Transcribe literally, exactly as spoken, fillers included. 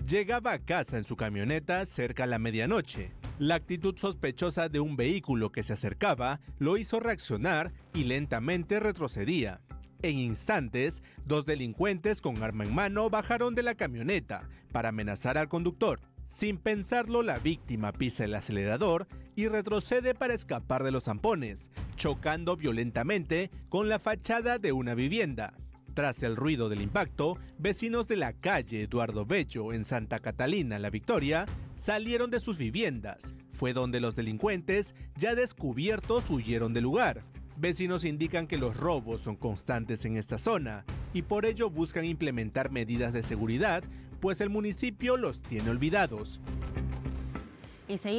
Llegaba a casa en su camioneta cerca a la medianoche. La actitud sospechosa de un vehículo que se acercaba lo hizo reaccionar y lentamente retrocedía. En instantes, dos delincuentes con arma en mano bajaron de la camioneta para amenazar al conductor. Sin pensarlo, la víctima pisa el acelerador y retrocede para escapar de los zampones, chocando violentamente con la fachada de una vivienda. Tras el ruido del impacto, vecinos de la calle Eduardo Bello en Santa Catalina, La Victoria, salieron de sus viviendas. Fue donde los delincuentes, ya descubiertos, huyeron del lugar. Vecinos indican que los robos son constantes en esta zona y por ello buscan implementar medidas de seguridad, pues el municipio los tiene olvidados.